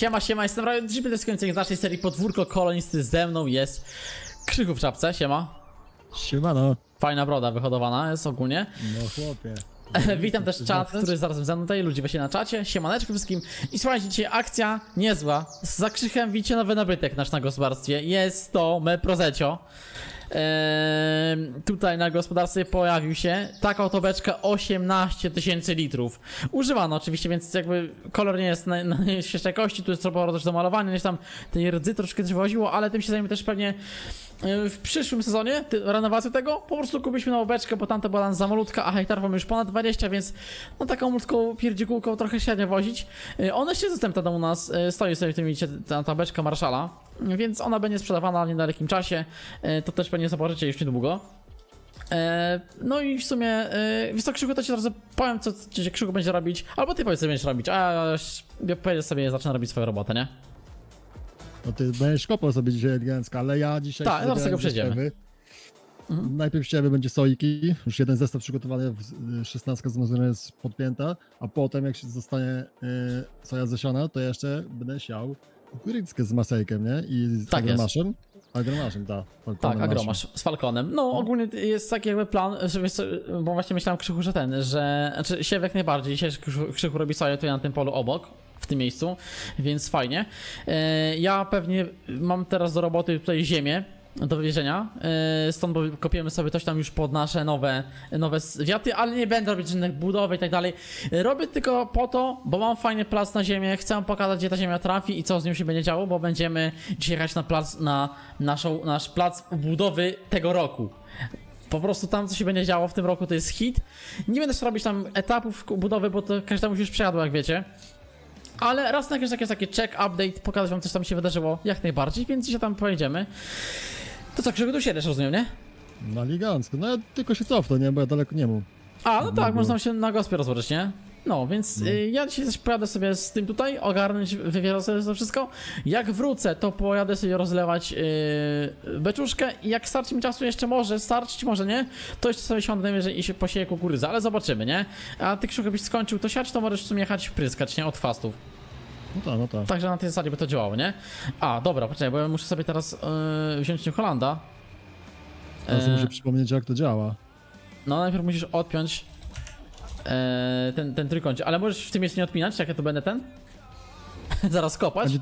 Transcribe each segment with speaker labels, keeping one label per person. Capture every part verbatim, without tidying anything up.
Speaker 1: Siema, siema, jestem Ryan, dzisiaj będę skończyć z naszej serii Podwórko Kolonisty. Ze mną jest Krzychu w czapce, siema.
Speaker 2: Siemano.
Speaker 1: Fajna broda wyhodowana jest ogólnie.
Speaker 2: No chłopie.
Speaker 1: Witam też czat, który jest zaraz ze mną tutaj, ludzie właśnie na czacie. Siemaneczko wszystkim. I słuchajcie, dzisiaj akcja niezła. Za Krzychem widzicie nowy nabytek nasz na gospodarstwie. Jest to Meprozecio. Eee, tutaj na gospodarstwie pojawił się taka oto beczka osiemnaście tysięcy litrów. Używano oczywiście, więc jakby kolor nie jest na, na najświeższej jakości, tu jest sporo też do malowania, gdzieś tam tej rdzy troszkę też woziło, ale tym się zajmie też pewnie w przyszłym sezonie, renowacją tego. Po prostu kupiliśmy nową beczkę, bo tamta była za malutka, a hektarów mamy już ponad dwadzieścia, więc no taką malutką pierdzikułką trochę średnio wozić. Ona się dostępna tam u nas, stoi sobie w tym, widzicie, ta, ta beczka Marszala, więc ona będzie sprzedawana w niedalekim czasie, to też pewnie zobaczycie już niedługo. No i w sumie, wiesz co, Krzyku, to ci teraz powiem, co Krzyku będzie robić, albo ty powiedz, co będziesz robić, a ja powiedz sobie, zacznę robić swoją robotę, nie?
Speaker 2: No ty będziesz kopał sobie dzisiaj elegancko, ale ja dzisiaj...
Speaker 1: Tak, zaraz tego przejdziemy.
Speaker 2: Mhm. Najpierw ściewy będzie sojki, już jeden zestaw przygotowany, szesnastka zmazana jest podpięta, a potem jak się zostanie y, soja zasiana, to jeszcze będę siał kukurydzkę z masejkiem, nie? I z
Speaker 1: tak
Speaker 2: agromaszem. Agromaszem, tak.
Speaker 1: Tak, agromasz z Falconem. No ogólnie jest taki jakby plan, że wiesz co, bo właśnie myślałem, Krzychu, że ten, że... Znaczy siew jak najbardziej, dzisiaj Krzychu, Krzychu robi soję tutaj na tym polu obok, w tym miejscu, więc fajnie. Ja pewnie mam teraz do roboty tutaj ziemię do wywiezienia, stąd kopiemy sobie coś tam już pod nasze nowe, nowe wiaty, ale nie będę robić żadnych budowy i tak dalej. Robię tylko po to, bo mam fajny plac na ziemię, chcę pokazać, gdzie ta ziemia trafi i co z nią się będzie działo, bo będziemy dzisiaj jechać na plac, na naszą, nasz plac budowy tego roku. Po prostu tam, co się będzie działo w tym roku, to jest hit. Nie będę też robić tam etapów budowy, bo to każdemu się już przejadło, jak wiecie. Ale raz na jakiś taki, taki check, update, pokazać wam, co tam się wydarzyło, jak najbardziej, więc dzisiaj tam pojedziemy. To co, Krzyku, tu siedzisz, rozumiem, nie?
Speaker 2: No elegancko, no ja tylko się cofnę, nie, bo ja daleko nie mam.
Speaker 1: A, no tak, można się na gospie rozłożyć, nie? No, więc no. Y, ja dzisiaj też pojadę sobie z tym tutaj, ogarnąć, wywierzę sobie to wszystko. Jak wrócę, to pojadę sobie rozlewać yy, beczuszkę i jak starczy mi czasu jeszcze może, starczyć może, nie? To jeszcze sobie siądę najwyżej i się posieję kukurydzę, ale zobaczymy, nie? A ty, Krzyku, byś skończył to siać, to możesz w sumie jechać pryskać, nie? Od fastów.
Speaker 2: No tak, no tak.
Speaker 1: Także na tej zasadzie by to działało, nie? A, dobra, poczekaj, bo ja muszę sobie teraz yy, wziąć New Hollanda.
Speaker 2: Teraz e... muszę przypomnieć, jak to działa.
Speaker 1: No, najpierw musisz odpiąć e, ten, ten trójkącie, ale możesz w tym miejscu nie odpinać, jak ja tu będę ten? Zaraz kopać?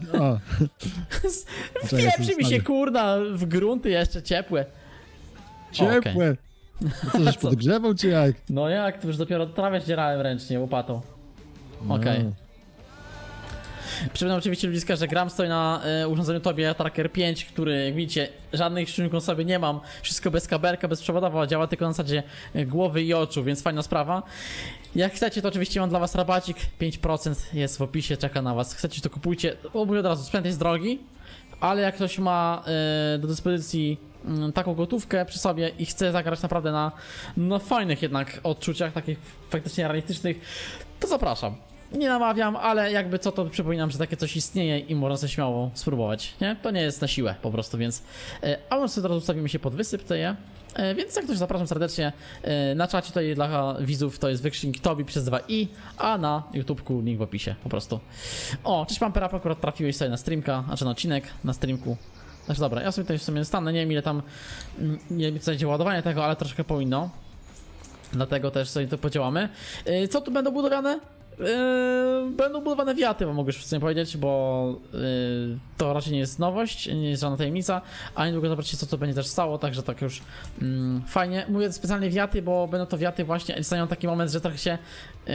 Speaker 1: Wpieprzy mi się, kurna, w grunty jeszcze ciepłe.
Speaker 2: Ciepłe? Okay. No co, żeś podgrzewał, czy jak?
Speaker 1: No jak, to już dopiero trawę dzierałem ręcznie, łopatą. Okej. Okay. No. Przypominam oczywiście ludziska, że gram stoi na y, urządzeniu Tobie Tracker pięć, który, jak widzicie, żadnych czujników sobie nie mam. Wszystko bez kabelka, bezprzewodowo, działa tylko na zasadzie głowy i oczu, więc fajna sprawa. Jak chcecie, to oczywiście mam dla was rabacik, pięć procent jest w opisie, czeka na was. Chcecie, to kupujcie, mówię od razu, sprzęt jest drogi, ale jak ktoś ma y, do dyspozycji y, taką gotówkę przy sobie i chce zagrać naprawdę na, na fajnych jednak odczuciach, takich faktycznie realistycznych, to zapraszam. Nie namawiam, ale jakby co, to przypominam, że takie coś istnieje i można sobie śmiało spróbować, nie? To nie jest na siłę po prostu, więc... A może sobie teraz ustawimy się pod wysyp tutaj, więc jak ktoś, zapraszam serdecznie. Na czacie tutaj dla widzów to jest wykrzyknik Tobi przez dwa i, a na YouTubeku link w opisie, po prostu. O, cześć pan Perap, akurat trafiłeś sobie na streamka, znaczy na odcinek, na streamku. Znaczy dobra, ja sobie tutaj w sumie stanę, nie wiem ile tam, nie wiem co będzie ładowanie tego, ale troszkę powinno. Dlatego też sobie to podziałamy. Co tu będą budowane? Yy, będą budowane wiaty, bo mogę już w sumie powiedzieć, bo yy, to raczej nie jest nowość, nie jest żadna tajemnica, a niedługo zobaczycie, co to będzie też stało, także tak już yy, fajnie. Mówię specjalnie wiaty, bo będą to wiaty właśnie, dostanią taki moment, że trochę się... Yy,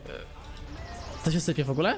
Speaker 1: to się sypie w ogóle?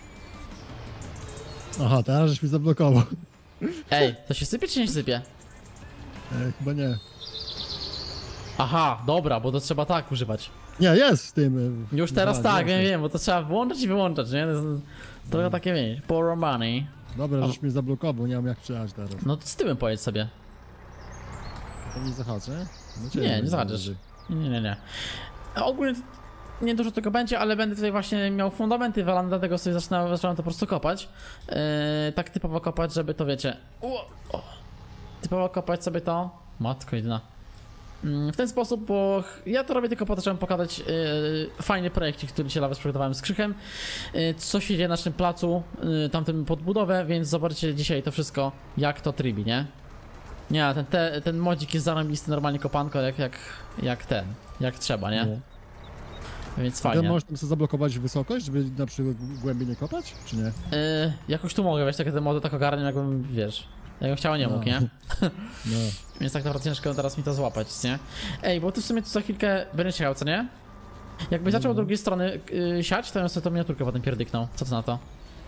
Speaker 2: Aha, teraz żeś mi zablokował.
Speaker 1: Ej, to się sypie czy nie się sypie?
Speaker 2: E, chyba nie.
Speaker 1: Aha, dobra, bo to trzeba tak używać.
Speaker 2: Nie, jest w tym.
Speaker 1: Już teraz dwa, tak, wiem, wiem, bo to trzeba włączać i wyłączać, nie? To jest trochę no. takie, wiesz, borrow money.
Speaker 2: Dobra, żeś mnie zablokował, nie mam jak przyjechać teraz.
Speaker 1: No to z tyłem pojedź sobie.
Speaker 2: To nie zahaczę? No
Speaker 1: nie, nie zahaczysz. Nie, nie, nie. Ogólnie nie dużo tego będzie, ale będę tutaj właśnie miał fundamenty walane, dlatego sobie zaczynam, zaczynam to po prostu kopać. Yy, tak typowo kopać, żeby to, wiecie... O, o, typowo kopać sobie to... Matko jedyna. w ten sposób, bo ja to robię tylko po to, żeby pokazać yy, fajny projekcik, który dzisiaj nawet przygotowałem z Krzychem, yy, co się dzieje na naszym placu, yy, tamtym podbudowę, więc zobaczycie dzisiaj to wszystko, jak to trybi, nie? Nie, ten, te, ten modzik jest zarąbisty, normalnie kopanko, jak, jak, jak ten, jak trzeba, nie?
Speaker 2: No.
Speaker 1: Więc
Speaker 2: Ty
Speaker 1: fajnie.
Speaker 2: możesz tam sobie zablokować wysokość, żeby na przykład głębiej nie kopać, czy nie?
Speaker 1: Yy, jakoś tu mogę, wiesz, takie te mody tak ogarniam, jakbym, wiesz, jakbym chciał, nie mógł,
Speaker 2: No.
Speaker 1: nie?
Speaker 2: No.
Speaker 1: Więc tak naprawdę ciężko teraz mi to złapać, nie? Ej, bo ty w sumie tu za chwilkę będziesz jechał, co nie? Jakbyś zaczął od drugiej strony yy, siać, to ja sobie tą miniaturkę potem pierdyknął. Co ty na to?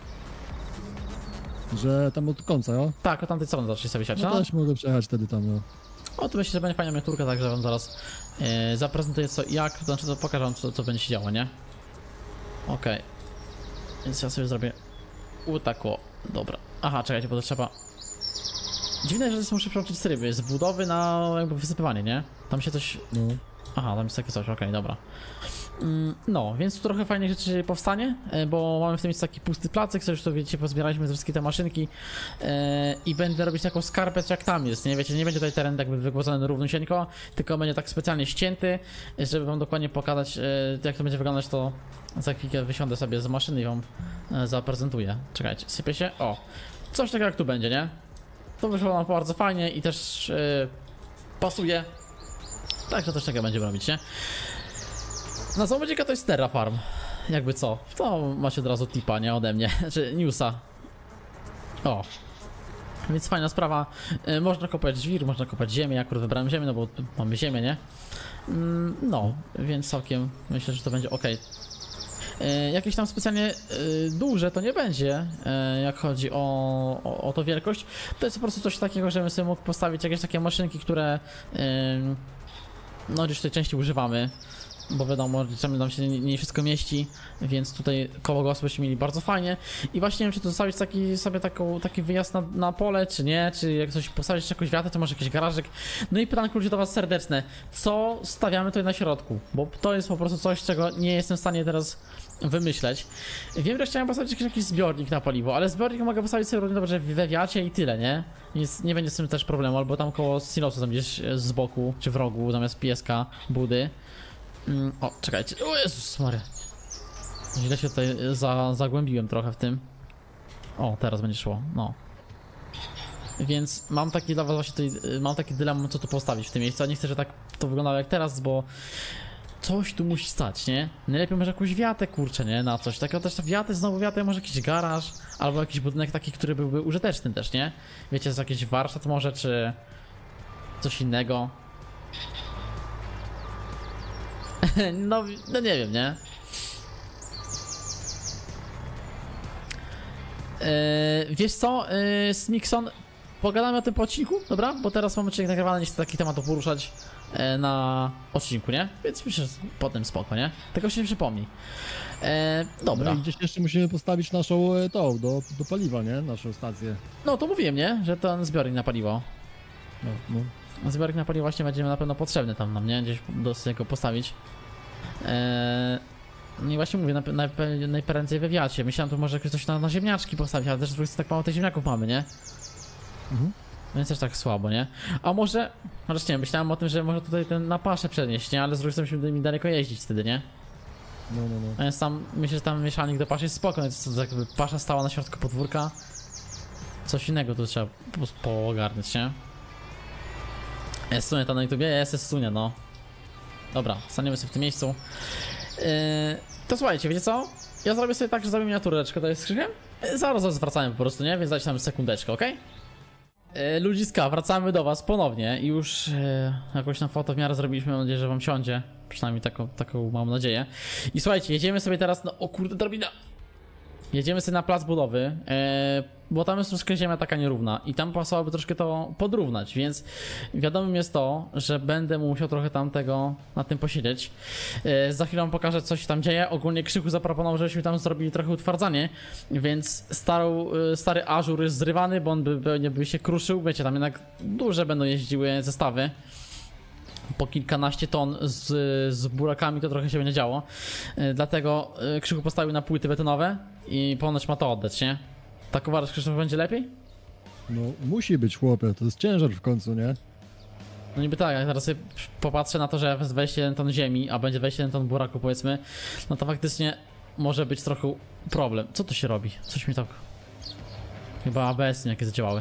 Speaker 2: Że tam od końca, jo?
Speaker 1: Tak, od tamtej strony zacznij sobie siać,
Speaker 2: No
Speaker 1: no?
Speaker 2: też mogę przejechać wtedy tam, no.
Speaker 1: O, tu myślę, że będzie fajna miniaturka, także wam zaraz yy, zaprezentuję co jak, to znaczy to pokażę wam co, co będzie się działo, nie? Okej. Okay. Więc ja sobie zrobię u tak o. Dobra. Aha, czekajcie, bo to trzeba... Dziwne, że muszę przełączyć tryby z budowy na jakby wysypywanie, nie? Tam się coś...
Speaker 2: No.
Speaker 1: Aha, tam jest takie coś, okej, okay, dobra. Mm, no, więc tu trochę fajnych rzeczy powstanie, bo mamy w tym miejscu taki pusty placek, co już to wiecie, pozbieraliśmy wszystkie te maszynki yy, i będę robić taką skarpet jak tam jest, nie wiecie, nie będzie tutaj teren jakby wygłodzony równosieńko, tylko będzie tak specjalnie ścięty, żeby wam dokładnie pokazać, yy, jak to będzie wyglądać, to za chwilkę wysiądę sobie z maszyny i wam yy, zaprezentuję. Czekajcie, sypie się, o, coś takiego jak tu będzie, nie? To wyszło nam bardzo fajnie i też yy, pasuje, także coś takiego będziemy robić, nie? Na co będzie to jest Terrafarm, jakby co, to macie od razu tipa, nie, ode mnie, czy newsa. O, więc fajna sprawa, yy, można kopać żwir, można kopać ziemię, ja akurat wybrałem ziemię, no bo mamy ziemię, nie? Yy, no, więc całkiem myślę, że to będzie ok. Yy, jakieś tam specjalnie yy, duże to nie będzie, yy, jak chodzi o, o, o to wielkość, to jest po prostu coś takiego, żebym sobie mógł postawić jakieś takie maszynki, które yy, no gdzieś w tej części używamy. Bo wiadomo, że tam się nie, nie wszystko mieści, więc tutaj koło głosu byśmy mieli bardzo fajnie. I właśnie nie wiem, czy tu zostawić taki, sobie taką, taki wyjazd na, na pole, czy nie, czy jak coś postawić jakąś wiatę, to może jakiś garażek. No i pytanko ludzie do was serdeczne, co stawiamy tutaj na środku? Bo to jest po prostu coś, czego nie jestem w stanie teraz wymyśleć. Wiem, że chciałem postawić jakiś, jakiś zbiornik na paliwo, ale zbiornik mogę postawić sobie równie dobrze we wiacie i tyle, nie? Więc nie będzie z tym też problemu, albo tam koło silosu, tam gdzieś z boku, czy w rogu, zamiast pieska, budy. Mm, o, czekajcie. O Jezus Maria. Źle się tutaj za, zagłębiłem trochę w tym. O, teraz będzie szło, no. Więc mam taki dla was właśnie tutaj, mam taki dylemat, co tu postawić w tym miejscu. A nie chcę, że tak to wyglądało jak teraz, bo coś tu musi stać, nie? Najlepiej może jakąś wiatę, kurczę, nie? Na coś. Takiego też wiatę, znowu wiatę, może jakiś garaż, albo jakiś budynek taki, który byłby użyteczny też, nie? Wiecie, z jakiś warsztat może, czy coś innego. No, no nie wiem, nie? Yy, wiesz co, yy, Smixon, pogadamy o tym po odcinku, dobra? Bo teraz mamy odcinek nagrywany, nie chcę taki temat poruszać yy, na odcinku, nie? Więc myślę, że potem spoko, nie? Tego się nie przypomni. Yy, dobra.
Speaker 2: No i gdzieś jeszcze musimy postawić naszą e, tą, do, do paliwa, nie? Naszą stację.
Speaker 1: No to mówiłem, nie? Że ten zbiornik na paliwo.
Speaker 2: No, no.
Speaker 1: Zbiornik na paliwo właśnie będzie na pewno potrzebny tam nam, nie? Gdzieś dosyć go postawić. Eee, no i właśnie mówię, najprędzej we wiacie. Myślałem, tu może coś na, na ziemniaczki postawić, ale też po prostu tak mało tych ziemniaków mamy, nie?
Speaker 2: Mhm.
Speaker 1: Więc też tak słabo, nie? A może, chociaż nie wiem, myślałem o tym, że może tutaj ten na paszę przenieść, nie? Ale z drugiej strony musimy mi daleko jeździć wtedy, nie?
Speaker 2: No, no, no.
Speaker 1: A więc tam, myślę, że tam mieszanik do paszy jest spoko, więc to jakby pasza stała na środku podwórka. Coś innego tu trzeba po, poogarnąć, nie? Jest Sunia tam na YouTubie? Jest, jest Sunia, no. Dobra, staniemy sobie w tym miejscu. Yy, to słuchajcie, wiecie co? Ja zrobię sobie tak, że zrobię miniatureczkę, to jest Krzychem. Yy, zaraz, zaraz wracamy po prostu, nie? Więc dajcie nam sekundeczkę, ok? Yy, ludziska, wracamy do was ponownie. I już yy, jakąś tam fotę w miarę zrobiliśmy, mam nadzieję, że wam siądzie. Przynajmniej taką, taką mam nadzieję. I słuchajcie, jedziemy sobie teraz na... O kurde, drabina! Jedziemy sobie na plac budowy, yy, bo tam jest troszkę ziemia taka nierówna i tam pasowałoby troszkę to podrównać, więc wiadomym jest to, że będę musiał trochę tam tego na tym posiedzieć. Yy, za chwilę wam pokażę, co się tam dzieje. Ogólnie Krzychu zaproponował, żebyśmy tam zrobili trochę utwardzanie, więc starą, yy, stary ażur jest zrywany, bo on by pewnie by się kruszył. Wiecie, tam jednak duże będą jeździły zestawy. Po kilkanaście ton z, z burakami to trochę się będzie działo. Yy, dlatego yy, Krzychu postawił na płyty betonowe i ponoć ma to oddać, nie? Tak uważasz, Krzysztof, będzie lepiej?
Speaker 2: No, musi być, chłopie, to jest ciężar w końcu, nie?
Speaker 1: No niby tak, jak teraz sobie popatrzę na to, że jest dwadzieścia jeden ton ziemi, a będzie dwadzieścia jeden ton buraku powiedzmy, no to faktycznie może być trochę problem. Co tu się robi? Coś mi tak... Chyba A B S jakie zadziałały.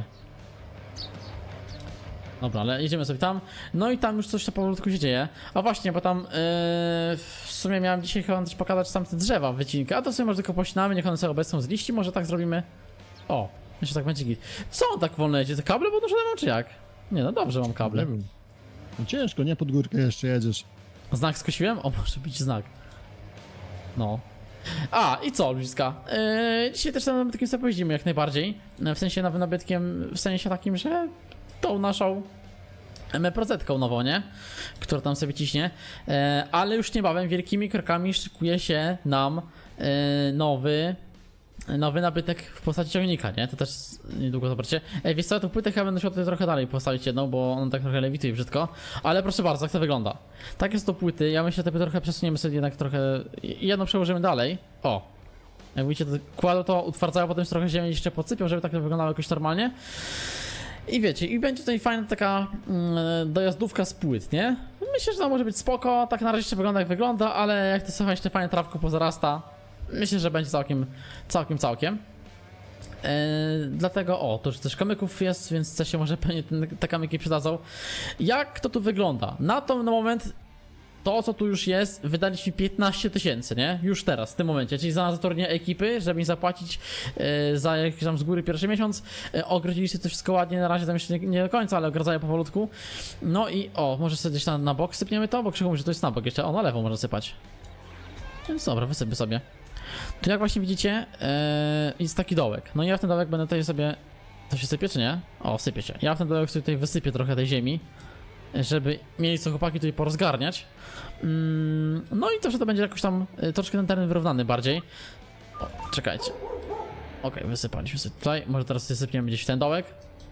Speaker 1: Dobra, ale jedziemy sobie tam. No i tam już coś na powolutku się dzieje. A właśnie, bo tam yy, w sumie miałem dzisiaj chyba też pokazać tam te drzewa, wycinkę. A to sobie może tylko pościnamy, niech one sobie obecną z liści, może tak zrobimy. O, jeszcze tak będzie git. Co on tak wolno jedzie? Te kable podnoszone mam czy jak? Nie no dobrze mam kable.
Speaker 2: Nie wiem. No ciężko, nie pod górkę jeszcze jedziesz.
Speaker 1: Znak skosiłem? O, może być znak. No. A, i co, ludziska? Yy, dzisiaj też na nabytkiem sobie pojeździmy jak najbardziej. W sensie nowym nabytkiem, w sensie takim, że tą naszą M P-prozetką nową, nie? Która tam sobie ciśnie. Yy, ale już niebawem wielkimi krokami szykuje się nam yy, nowy nowy nabytek w postaci ciągnika, nie? To też niedługo zobaczycie. Ej, wiesz co, tą płytę chyba będę musiał tutaj trochę dalej postawić jedną, bo on tak trochę lewituje brzydko. Ale proszę bardzo, jak to wygląda. Tak jest to płyty, ja myślę, że to trochę przesuniemy sobie jednak trochę... Jedną przełożymy dalej. O! Jak widzicie, to kładą to, utwardzają, potem trochę ziemię jeszcze podsypią, żeby tak to wyglądało jakoś normalnie. I wiecie, i będzie tutaj fajna taka mm, dojazdówka z płyt, nie? Myślę, że to może być spoko, tak na razie jeszcze wygląda jak wygląda, ale jak to sobie jeszcze fajnie trawko pozarasta, myślę, że będzie całkiem, całkiem, całkiem. Yy, dlatego, o, to już też kamyków jest, więc też się może pewnie ten, te kamyki przydadzą. Jak to tu wygląda? Na ten moment, to co tu już jest, wydaliśmy piętnaście tysięcy, nie? Już teraz, w tym momencie, czyli za zatrudnienie ekipy, żeby mi zapłacić yy, za jakiś tam z góry pierwszy miesiąc. Yy, ogrodzili sobie to wszystko ładnie, na razie tam jeszcze nie, nie do końca, ale ogradzają powolutku. No i, o, może sobie gdzieś na, na bok sypniemy to, bo Krzychu mówi, że to jest na bok jeszcze, o, na lewo można sypać. Więc dobra, wysypię sobie. Tu jak właśnie widzicie, yy, jest taki dołek. No i ja w ten dołek będę tutaj sobie... To się sypie czy nie? O, sypie się. Ja w ten dołek sobie tutaj wysypię trochę tej ziemi, żeby mieli co chłopaki tutaj porozgarniać. Yy, no i to, że to będzie jakoś tam yy, troszkę ten teren wyrównany bardziej. O, czekajcie. Okej, okay, wysypaliśmy sobie tutaj. Może teraz sobie sypniemy gdzieś w ten dołek.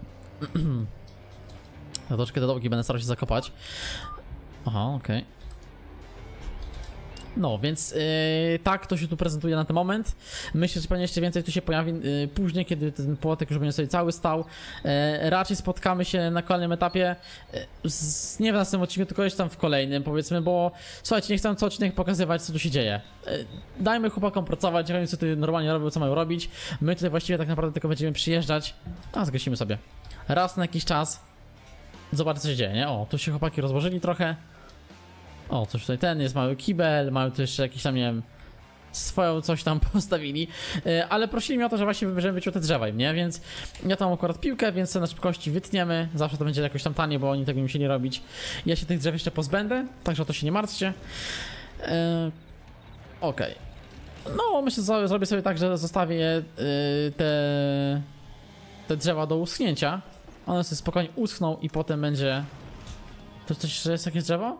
Speaker 1: Ja troszkę te dołki będę starał się zakopać. Aha, okej. Okay. No, więc yy, tak to się tu prezentuje na ten moment. Myślę, że pewnie jeszcze więcej tu się pojawi yy, później, kiedy ten płotek już będzie sobie cały stał. Yy, raczej spotkamy się na kolejnym etapie, yy, z, nie w następnym odcinku, tylko jeszcze tam w kolejnym, powiedzmy, bo słuchajcie, nie chcę co odcinek pokazywać, co tu się dzieje. Yy, dajmy chłopakom pracować, niech oni sobie tutaj normalnie robią, co mają robić. My tutaj właściwie tak naprawdę tylko będziemy przyjeżdżać. A, zgasimy sobie. Raz na jakiś czas. Zobaczcie, co się dzieje, nie? O, tu się chłopaki rozłożyli trochę. O, coś tutaj ten, jest mały kibel, mają tu jeszcze jakiś tam, nie wiem, swoją coś tam postawili, yy, ale prosili mnie o to, że właśnie żeby wyciął te drzewa im, nie? Więc ja tam akurat piłkę, więc na szybkości wytniemy, zawsze to będzie jakoś tam tanie, bo oni tego nie musieli robić. Ja się tych drzew jeszcze pozbędę, także o to się nie martwcie. Yy, Okej. Okay. No, myślę, że zrobię sobie tak, że zostawię yy, te, te drzewa do uschnięcia. One sobie spokojnie uschną i potem będzie... To coś, że jest jakieś drzewo?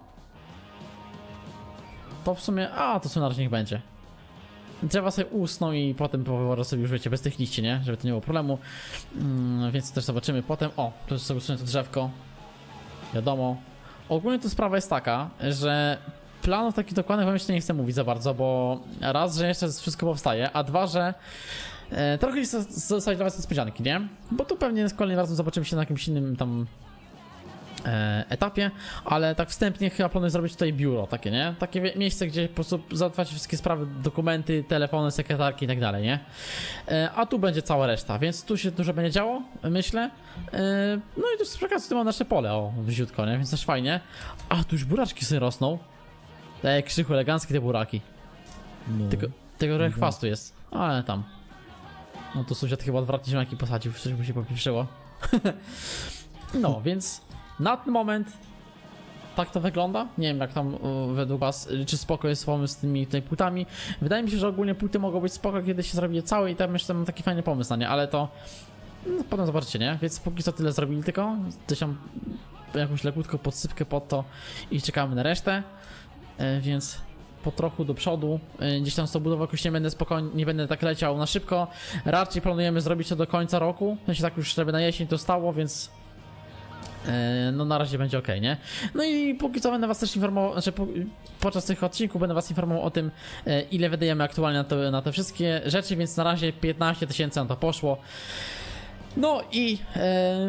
Speaker 1: To w sumie, a to w sumie na razie niech będzie. Drzewa sobie usną i potem po wyborze sobie już wiecie, bez tych liści, nie? Żeby to nie było problemu. Mm, więc też zobaczymy potem. O, tu sobie usunę to drzewko. Wiadomo. Ogólnie to sprawa jest taka, że planów takich dokładnych wam jeszcze nie chcę mówić za bardzo, bo raz, że jeszcze wszystko powstaje, a dwa, że e, trochę jest zostać dla was niespodzianki, nie? Bo tu pewnie kolejnym razem zobaczymy się na jakimś innym tam etapie, ale tak wstępnie chyba planuję zrobić tutaj biuro takie, nie? Takie miejsce, gdzie po prostu załatwiać wszystkie sprawy, dokumenty, telefony, sekretarki i tak dalej, nie? A tu będzie cała reszta, więc tu się dużo będzie działo, myślę. No i tu z przekazu tu mam nasze pole, o, wziutko, nie? Więc też fajnie. A, tu już buraczki sobie rosną. Tak Krzychu, eleganckie te buraki. No. Tylko, tego trochę chwastu jest, ale tam. No to sąsiad chyba odwrotnie ziemniaki posadził, coś mu się popieprzyło. No, więc na ten moment tak to wygląda. Nie wiem jak tam uh, według was, czy spoko jest pomysł z tymi tutaj płytami. Wydaje mi się, że ogólnie płyty mogą być spoko, kiedy się zrobi je całe i tam jeszcze mam taki fajny pomysł na nie, ale to no, potem zobaczycie, nie? Więc póki co tyle zrobili tylko. Gdzieś tam jakąś lekutką podsypkę pod to i czekamy na resztę. E, więc po trochu do przodu, e, gdzieś tam z tą budową jakoś nie będę spokojnie, nie będę tak leciał na szybko. Raczej planujemy zrobić to do końca roku. W sensie tak już żeby na jesień to stało, więc no na razie będzie ok, nie? No i póki co będę was też informował, znaczy po, podczas tych odcinków będę was informował o tym, ile wydajemy aktualnie na, to, na te wszystkie rzeczy, więc na razie piętnaście tysięcy na to poszło. No i e,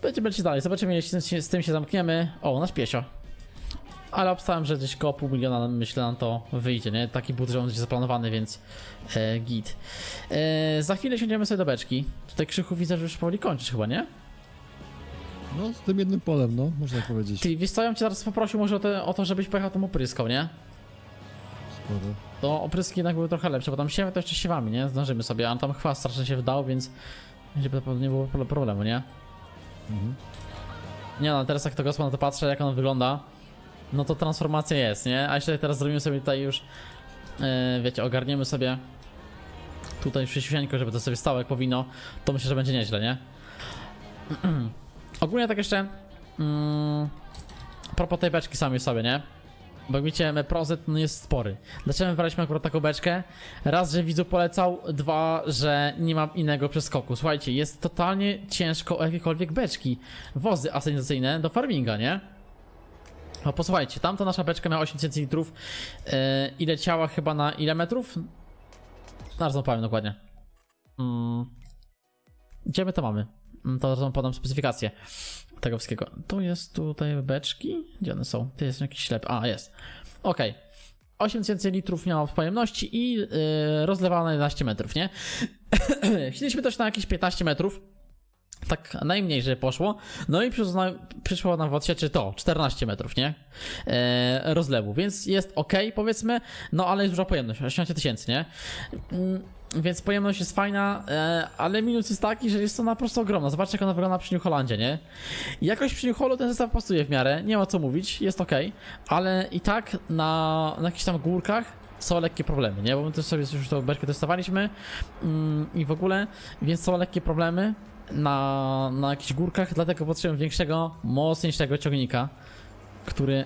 Speaker 1: będziemy lecieć dalej, zobaczymy jeśli z tym się zamkniemy. O, nasz piesio. Ale obstałem, że gdzieś koło pół miliona, myślę, nam to wyjdzie, nie? Taki budżet będzie zaplanowany, więc e, git. E, za chwilę siądziemy sobie do beczki. Tutaj Krzychu widzę, że już powoli kończysz chyba, nie?
Speaker 2: No, z tym jednym polem, no, można tak powiedzieć.
Speaker 1: Ty, wiesz co, ja bym cię teraz poprosił może o, te, o to, żebyś pojechał tam opryskał, nie?
Speaker 2: Sporo.
Speaker 1: To opryski jednak były trochę lepsze, bo tam siewy to jeszcze siewami, nie? Zdążymy sobie, a tam chwast strasznie się wdał, więc nie było problemu, nie?
Speaker 2: Mhm.
Speaker 1: Nie no, teraz jak to Gospa na to patrzę, jak on wygląda, no to transformacja jest, nie? A jeszcze teraz zrobimy sobie tutaj już, yy, wiecie, ogarniemy sobie tutaj przyświęćko, żeby to sobie stało jak powinno, to myślę, że będzie nieźle, nie? Ogólnie tak jeszcze, mm, a propos tej beczki samej sobie, nie? Bo jak widzicie, Meprozet no jest spory. Dlaczego wybraliśmy akurat taką beczkę? Raz, że widzu polecał, dwa, że nie mam innego przeskoku. Słuchajcie, jest totalnie ciężko o jakiekolwiek beczki, wozy asenizacyjne do farminga, nie? No posłuchajcie, tamta nasza beczka miała osiem tysięcy litrów yy, i leciała chyba na ile metrów? Zaraz wam powiem dokładnie. Mm. Gdzie my to mamy? To wam podam specyfikację tego wszystkiego. Tu jest tutaj beczki. Gdzie one są? To jest jakiś ślep. A, jest. Okej. Okay. osiem tysięcy litrów miała w pojemności i yy, rozlewana na jedenaście metrów, nie? Chcieliśmy też na jakieś piętnaście metrów. Tak najmniej, że poszło. No i przyszło, przyszło nam w odsieczy to czternaście metrów, nie? E, rozlewu, więc jest ok, powiedzmy, no ale jest duża pojemność, osiemnaście tysięcy, nie? Mm, więc pojemność jest fajna, e, ale minus jest taki, że jest ona po prostu ogromna. Zobaczcie, jak ona wygląda przy New Hollandzie, nie? Jakoś przy New Hollandu ten zestaw pasuje w miarę, nie ma co mówić, jest ok, ale i tak na, na jakichś tam górkach są lekkie problemy, nie? Bo my też sobie już tą beczkę testowaliśmy mm, i w ogóle, więc są lekkie problemy na, na jakichś górkach, dlatego potrzebuję większego, mocniejszego ciągnika, który...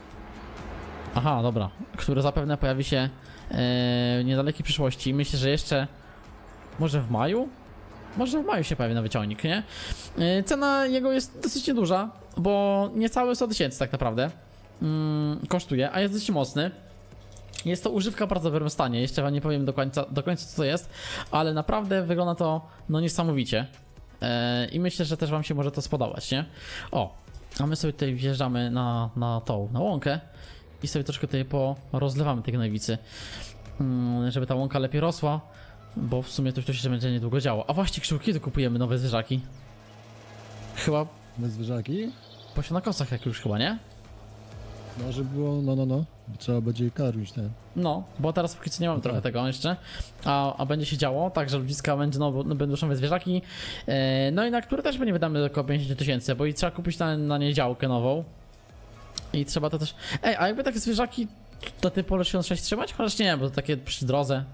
Speaker 1: Aha, dobra, który zapewne pojawi się e, w niedalekiej przyszłości. Myślę, że jeszcze może w maju? Może w maju się pojawi nowy ciągnik, nie? E, cena jego jest dosyć nieduża, bo niecałe sto tysięcy tak naprawdę mm, kosztuje, a jest dosyć mocny. Jest to używka w bardzo dobrym stanie, jeszcze wam nie powiem do końca, do końca co to jest, ale naprawdę wygląda to no niesamowicie. I myślę, że też wam się może to spodobać, nie? O, a my sobie tutaj wjeżdżamy na, na tą, na łąkę i sobie troszkę tutaj porozlewamy tej gnojowicy, żeby ta łąka lepiej rosła, bo w sumie to już się będzie niedługo działo. A właśnie, Krzył, kiedy kupujemy nowe zwierzaki? Chyba...
Speaker 2: Nowe zwierzaki?
Speaker 1: Po sianokosach jak już chyba, nie?
Speaker 2: No, żeby było, no, no, no. Trzeba będzie karmić, ten.
Speaker 1: No, bo teraz póki co nie mamy
Speaker 2: no
Speaker 1: trochę
Speaker 2: tak.
Speaker 1: tego jeszcze, a, a będzie się działo, tak, że ludziska będzie, no, no będą nowe zwierzaki, e, no i na które też nie wydamy około pięćdziesiąt tysięcy, bo i trzeba kupić na, na nie działkę nową i trzeba to też... Ej, a jakby takie zwierzaki do tej Polo tysiąc sześć trzymać? Chociaż nie, bo to takie przy drodze...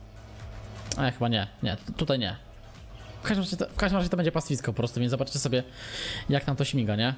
Speaker 1: E, chyba nie, nie, tutaj nie. W każdym razie to, w każdym razie to będzie pastwisko po prostu, więc zobaczcie sobie, jak nam to śmiga, nie?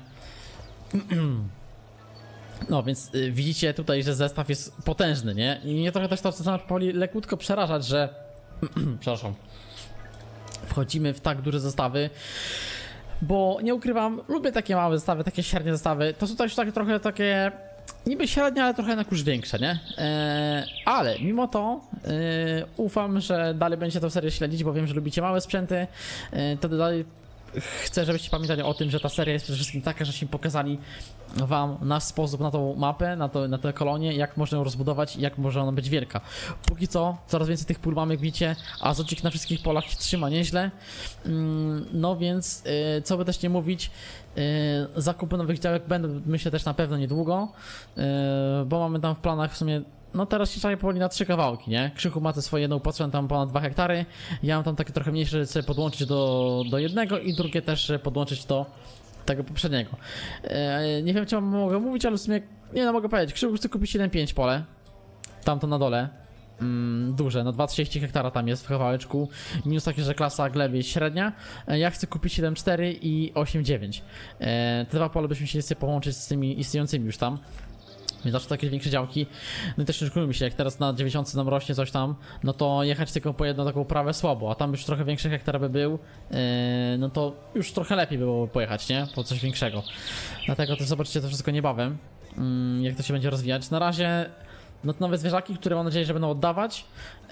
Speaker 1: No więc y, widzicie tutaj, że zestaw jest potężny, nie? I mnie trochę też to zaczyna powoli lekutko przerażać, że... Przepraszam. Wchodzimy w tak duże zestawy, bo nie ukrywam, lubię takie małe zestawy, takie średnie zestawy. To są też takie trochę takie... Niby średnie, ale trochę jednak już większe, nie? Eee, ale mimo to e, ufam, że dalej będziecie tę serię śledzić, bo wiem, że lubicie małe sprzęty. E, to dalej chcę, żebyście pamiętali o tym, że ta seria jest przede wszystkim taka, żeśmy pokazali wam nasz sposób na tą mapę, na, to, na tę kolonię, jak można ją rozbudować i jak może ona być wielka. Póki co coraz więcej tych pól mamy, jak widzicie, a Zocik na wszystkich polach się trzyma nieźle. No więc, yy, co by też nie mówić, yy, zakupy nowych działek będą, myślę, też na pewno niedługo, yy, bo mamy tam w planach w sumie. No teraz się czai powoli na trzy kawałki, nie? Krzychu ma te swoje jedną potrzebę tam ponad dwa hektary. Ja mam tam takie trochę mniejsze, żeby sobie podłączyć do, do jednego i drugie też podłączyć do tego poprzedniego. Eee, nie wiem, czy wam mogę mówić, ale w sumie, nie no, mogę powiedzieć. Krzychu chce kupić jeden pięć pole. Tam to na dole. Mm, duże, no dwa przecinek sześć hektara tam jest w kawałeczku. Minus takie, że klasa gleby jest średnia. Eee, ja chcę kupić siedem cztery i osiem dziewięć. Eee, te dwa pole byśmy chcieli sobie połączyć z tymi istniejącymi już tam. Więc zawsze takie większe działki. No i też szykujmy się, jak teraz na dziewięćdziesiątce nam rośnie coś tam, no to jechać tylko po jedną taką uprawę słabo, a tam już trochę większy hektar by był, yy, no to już trochę lepiej by było pojechać, nie? Po coś większego. Dlatego też zobaczycie to wszystko niebawem, yy, jak to się będzie rozwijać. Na razie no to nowe zwierzaki, które mam nadzieję, że będą oddawać,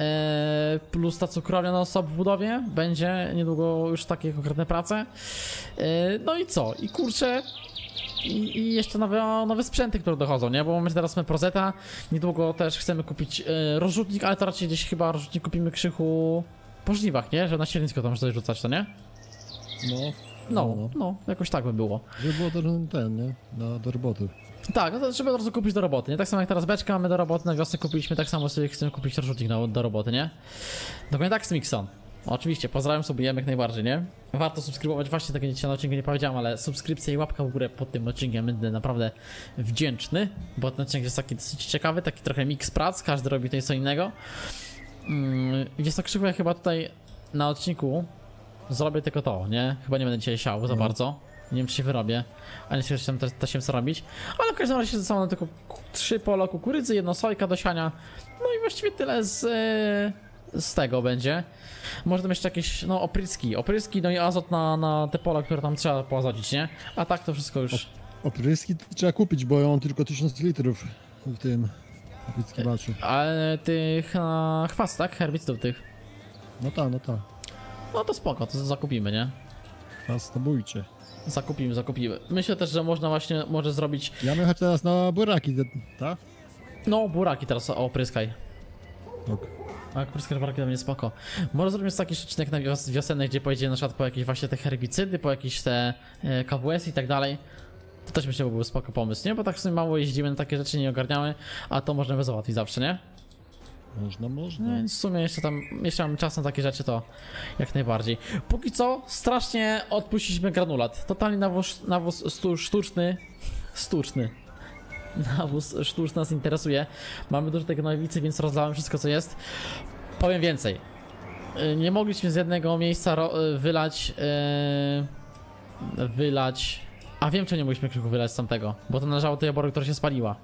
Speaker 1: e, plus ta cukrownia non stop w budowie, będzie niedługo już takie konkretne prace. E, no i co? I kurczę, i, i jeszcze nowe, nowe sprzęty, które dochodzą, nie? Bo mamy teraz mamy Prozeta, niedługo też chcemy kupić e, rozrzutnik, ale to raczej gdzieś chyba rozrzutnik kupimy krzychu po żniwach, nie? Że na silnicko tam coś rzucać, to nie?
Speaker 2: No,
Speaker 1: No, no, no, jakoś tak by było.
Speaker 2: żeby było to ten, nie? Na, do roboty.
Speaker 1: Tak, no to trzeba od razu kupić do roboty, nie? Tak samo jak teraz beczkę mamy do roboty, na wiosnę kupiliśmy, tak samo sobie chcemy kupić rozrzutnik do, do roboty, nie? Dokładnie tak, Smixon. Oczywiście, pozdrawiam, subujemy jak najbardziej, nie? Warto subskrybować, właśnie tego dzisiaj na odcinku nie powiedziałem, ale subskrypcja i łapka w górę pod tym odcinkiem, będę naprawdę wdzięczny, bo ten odcinek jest taki dosyć ciekawy, taki trochę mix prac, każdy robi tutaj co innego. Mm, jest to krzywo, ja chyba tutaj na odcinku zrobię tylko to, nie? Chyba nie będę dzisiaj siał za
Speaker 2: No.
Speaker 1: bardzo. Nie wiem, czy się wyrobię, a nie wiem, też, też wiem co robić. Ale w każdym razie zostało nam tylko trzy pola kukurydzy, jedno sojka do siania. No i właściwie tyle z, yy, z tego będzie. Może tam jeszcze jakieś, no, opryski, opryski, no i azot na, na te pola, które tam trzeba poazodzić, nie? A tak to wszystko już...
Speaker 2: Opryski to trzeba kupić, bo ja mam tylko tysiąc litrów w tym opryskiwaczu.
Speaker 1: Ale tych na chwast, tak? Herbicydów tych.
Speaker 2: No tak, no tak.
Speaker 1: No to spoko, to zakupimy, nie?
Speaker 2: Fastobójcie.
Speaker 1: Zakupimy, zakupimy. Myślę też, że można właśnie, może zrobić...
Speaker 2: Ja jechać teraz na buraki, tak?
Speaker 1: No, buraki teraz opryskaj.
Speaker 2: Ok.
Speaker 1: A jak pryskasz buraki to będzie spoko. Może zrobimy taki odcinek na wios wiosenny, gdzie pojedzie na przykład po jakieś właśnie te herbicydy, po jakieś te e, K W S i tak dalej. To też myślę, że był spoko pomysł, nie? Bo tak w sumie mało jeździmy, na takie rzeczy nie ogarniamy, a to możemy załatwić zawsze, nie?
Speaker 2: Można, można.
Speaker 1: No, więc w sumie jeszcze tam, jeszcze mamy czas na takie rzeczy, to jak najbardziej. Póki co, strasznie odpuściliśmy granulat. Totalnie nawóz, nawóz stu, sztuczny, sztuczny. Nawóz sztuczny nas interesuje. Mamy dużo tej gnojowicy, więc rozlałem wszystko co jest. Powiem więcej. Yy, Nie mogliśmy z jednego miejsca ro, yy, wylać... Yy, wylać... A wiem, czy nie mogliśmy krzyku wylać z tamtego, bo to należało do tej obory, która się spaliła.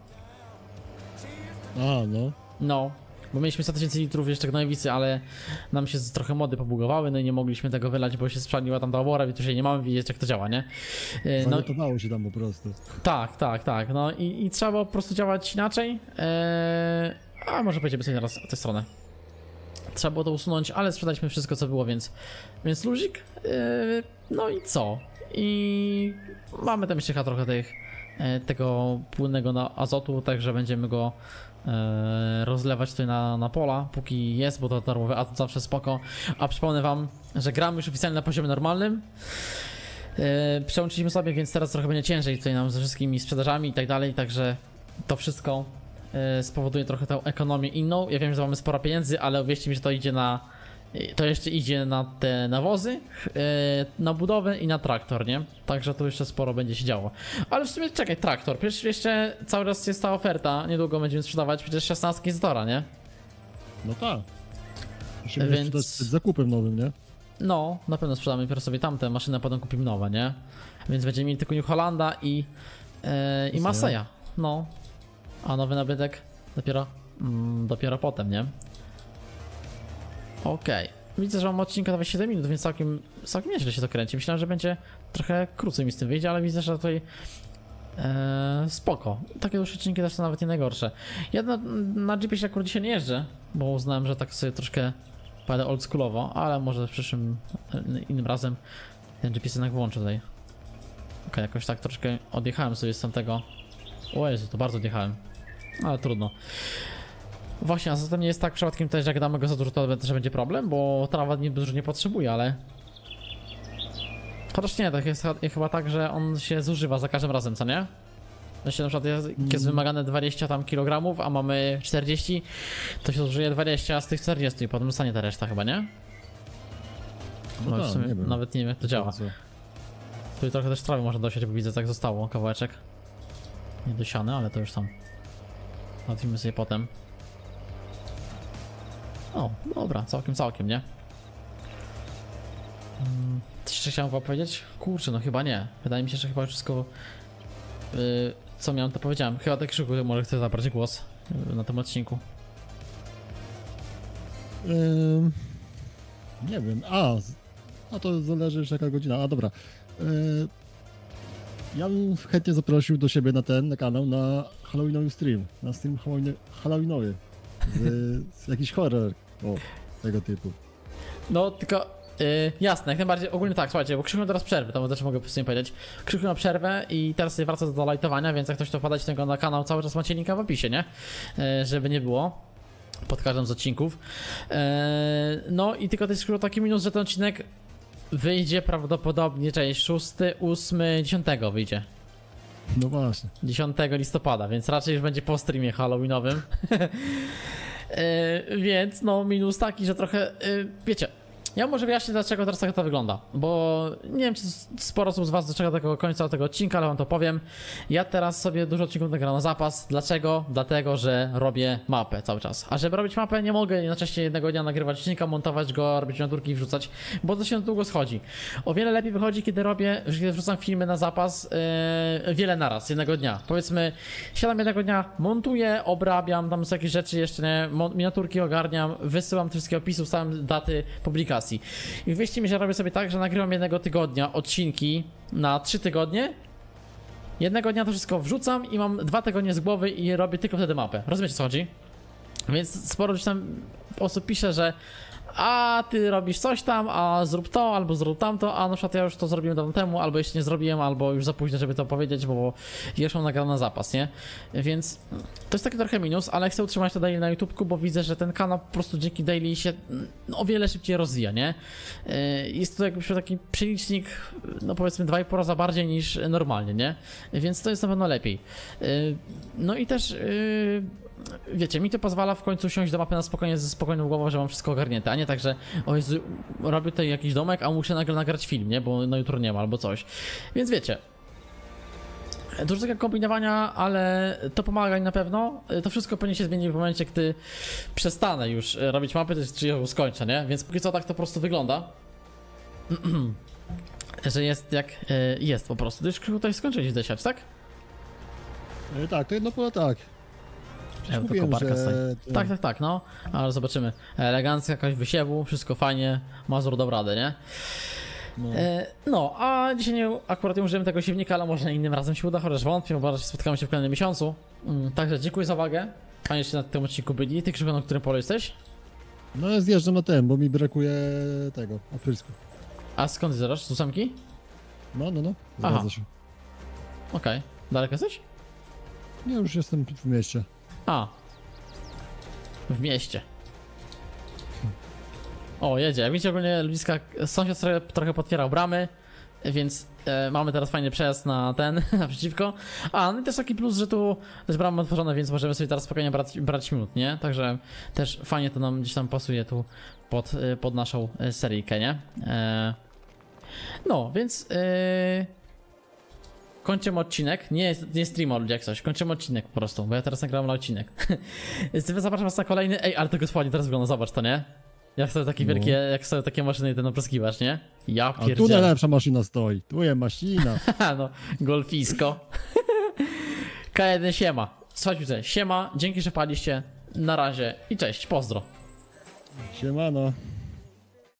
Speaker 2: A, no.
Speaker 1: No, bo mieliśmy sto tysięcy litrów jeszcze gnojowicy, ale nam się z- trochę mody pobugowały, no i nie mogliśmy tego wylać, bo się spaliła tam ta obora, więc już jej nie mamy widzieć jak to działa, nie? Yy, No,
Speaker 2: Zaniotowało się tam po prostu.
Speaker 1: tak, tak, tak, no i, i trzeba było po prostu działać inaczej, yy, a może pojedziemy sobie teraz w tę stronę. Trzeba było to usunąć, ale sprzedaliśmy wszystko co było, więc, więc luzik, yy, no i co? I mamy tam jeszcze chyba trochę tych, e, tego płynnego na azotu, także będziemy go e, rozlewać tutaj na, na pola, póki jest, bo to darmowy azot zawsze spoko. A przypomnę wam, że gramy już oficjalnie na poziomie normalnym. E, przełączyliśmy sobie, więc teraz trochę będzie ciężej tutaj nam ze wszystkimi sprzedażami i tak dalej, także to wszystko e, spowoduje trochę tą ekonomię inną. Ja wiem, że mamy sporo pieniędzy, ale uwierzcie mi, że to idzie na to jeszcze idzie na te nawozy, yy, na budowę i na traktor, nie? Także to jeszcze sporo będzie się działo. Ale w sumie czekaj, traktor, przecież jeszcze cały czas jest ta oferta, niedługo będziemy sprzedawać przecież szesnastki z Dora, nie?
Speaker 2: No tak. Musimy
Speaker 1: Więc-
Speaker 2: jeszcze dać przed zakupem nowym, nie?
Speaker 1: No, na pewno sprzedamy najpierw sobie tamte maszyny, a potem kupimy nowe, nie? Więc będziemy mieli tylko New Hollanda i, yy, i
Speaker 2: Masseya.
Speaker 1: Masseya, no. A nowy nabytek dopiero, mm, dopiero potem, nie? Okej. Widzę, że mam odcinka nawet siedem minut, więc całkiem, całkiem nieźle się to kręci. Myślałem, że będzie trochę krócej mi z tym wyjdzie, ale widzę, że tutaj e, spoko. Takie już odcinki też są nawet nie najgorsze. Ja na, na Jeepie się akurat dzisiaj nie jeżdżę, bo uznałem, że tak sobie troszkę pojadę oldschoolowo, ale może w przyszłym, e, innym razem ten Jeep jednak wyłączę tutaj. Okej, jakoś tak troszkę odjechałem sobie z tamtego. O Jezu, to bardzo odjechałem. Ale trudno. Właśnie, a zatem nie jest tak przypadkiem też, że jak damy go za dużo, to też będzie problem, bo trawa nie, dużo nie potrzebuje, ale... Chociaż nie, tak jest ch- chyba tak, że on się zużywa za każdym razem, co nie? Jeśli na przykład jest, jest wymagane dwadzieścia tam kilogramów, a mamy czterdzieści, to się zużyje dwadzieścia z tych czterdziestu i potem zostanie ta reszta chyba, nie?
Speaker 2: No,
Speaker 1: No w
Speaker 2: tak,
Speaker 1: sumie
Speaker 2: nie wiem.
Speaker 1: nawet nie wiem jak to działa.
Speaker 2: Co?
Speaker 1: Tu trochę też trawy można dosiać, bo widzę tak zostało, kawałeczek. Nie dosiany, ale to już tam. Załatwimy sobie potem. O, dobra, całkiem, całkiem, nie? Hmm, coś jeszcze chciałem wam powiedzieć? Kurczę, no chyba nie. Wydaje mi się, że chyba już wszystko, yy, co miałem, to powiedziałem. Chyba tak Krzyku może chce zabrać głos yy, na tym odcinku.
Speaker 2: Ym, nie wiem. A, z- a to zależy już jaka godzina. A dobra. Yy, ja bym chętnie zaprosił do siebie na ten, na kanał, na halloweenowy stream. Na stream halloween, halloweenowy. Z, z jakiś horror. O, tego typu.
Speaker 1: No, tylko... Yy, jasne, jak najbardziej, ogólnie tak, słuchajcie, bo Krzychu ma teraz przerwę, to też mogę po prostu powiedzieć. Krzychu ma przerwę i teraz sobie wraca do lightowania, więc jak ktoś to wpadać tego na kanał, cały czas macie linka w opisie, nie? Yy, żeby nie było. Pod każdym z odcinków. Yy, no i tylko to jest taki minus, że ten odcinek wyjdzie prawdopodobnie, cześć, szósty, ósmy, dziesiątego wyjdzie.
Speaker 2: No właśnie.
Speaker 1: dziesiątego listopada, więc raczej już będzie po streamie halloweenowym. yy, więc no minus taki, że trochę, yy, wiecie, ja może wyjaśnię, dlaczego teraz tak to wygląda, bo nie wiem, czy sporo osób z was doczeka do tego końca tego odcinka, ale wam to powiem. Ja teraz sobie dużo odcinków nagram na zapas. Dlaczego? Dlatego, że robię mapę cały czas. A żeby robić mapę, nie mogę jednocześnie jednego dnia nagrywać odcinka, montować go, robić miniaturki i wrzucać, bo to się długo schodzi. O wiele lepiej wychodzi, kiedy robię, kiedy wrzucam filmy na zapas, yy, wiele naraz, jednego dnia. Powiedzmy, siadam jednego dnia, montuję, obrabiam, tam są jakieś rzeczy jeszcze, nie, miniaturki ogarniam, wysyłam te wszystkie opisy, ustawiam daty publikacji. I wierzcie mi, że robię sobie tak, że nagrywam jednego tygodnia odcinki na trzy tygodnie. Jednego dnia to wszystko wrzucam i mam dwa tygodnie z głowy i robię tylko wtedy mapę. Rozumiecie, co chodzi? Więc sporo gdzieś tam osób pisze, że a ty robisz coś tam, a zrób to, albo zrób tamto, a na przykład ja już to zrobiłem dawno temu, albo jeszcze nie zrobiłem, albo już za późno, żeby to powiedzieć, bo już mam nagrane na zapas, nie? Więc to jest taki trochę minus, ale chcę utrzymać to daily na YouTubeku, bo widzę, że ten kanał po prostu dzięki daily się no, o wiele szybciej rozwija, nie? Jest to jakby taki przelicznik, no powiedzmy dwa i pół raza bardziej niż normalnie, nie? Więc to jest na pewno lepiej. No i też... Wiecie, mi to pozwala w końcu siąść do mapy na spokojnie, ze spokojną głową, że mam wszystko ogarnięte, a nie tak, że o Jezu, robię tutaj jakiś domek, a muszę nagle nagrać film, nie? Bo na jutro nie ma albo coś. Więc wiecie, dużo takiego kombinowania, ale to pomaga mi na pewno. To wszystko powinien się zmienić w momencie, gdy przestanę już robić mapy, czy ją skończę, nie? Więc póki co tak to po prostu wygląda. Że jest jak jest po prostu. To już tutaj skończyłeś desiać, tak?
Speaker 2: E, tak, to jedno pole tak.
Speaker 1: Ja
Speaker 2: Mówiłem,
Speaker 1: tylko
Speaker 2: że...
Speaker 1: Tak, tak, tak, no. Ale zobaczymy. Elegancka jakaś wysiewu, wszystko fajnie. Mazur dał radę, nie? No. E, no, a dzisiaj nie, akurat nie użyłem tego siewnika, ale może innym razem się uda, chociaż wątpię, bo spotkamy się w kolejnym miesiącu. Mm, także dziękuję za uwagę. Fajnie, że na tym odcinku byli. Ty, Krzysztof, na którym polu jesteś?
Speaker 2: No ja zjeżdżam na ten, bo mi brakuje tego, aprilsku.
Speaker 1: A skąd zjeżdżasz? Z ósemki?
Speaker 2: No, no, no.
Speaker 1: Aha.
Speaker 2: Zgadza się.
Speaker 1: Okej. Okay. Daleko jesteś?
Speaker 2: Nie, już jestem w mieście.
Speaker 1: A. W mieście. O, jedzie. Jak widzicie, ogólnie ludziska, sąsiad trochę, trochę potwierał bramy, więc e, mamy teraz fajny przejazd na ten, naprzeciwko. A, no i też taki plus, że tu jest brama otworzona, więc możemy sobie teraz spokojnie brać, brać minut, nie? Także też fajnie to nam gdzieś tam pasuje tu pod, pod naszą seryjkę, nie? E, no, więc... E, kończymy odcinek, nie, nie streama ludzie jak coś, kończymy odcinek po prostu, bo ja teraz nagrałem na odcinek. Zapraszam was na kolejny, ej, ale to gospodzie teraz wygląda, zobacz to, nie? Jak sobie takie
Speaker 2: no.
Speaker 1: wielkie, jak sobie takie maszyny ten opryskiwasz, nie? Ja pierdzielę.
Speaker 2: A tu najlepsza maszyna stoi, tu jest maszyna.
Speaker 1: No, golfisko. K jeden siema. Słuchajcie, siema, dzięki, że paliście, na razie i cześć, pozdro.
Speaker 2: Siemano.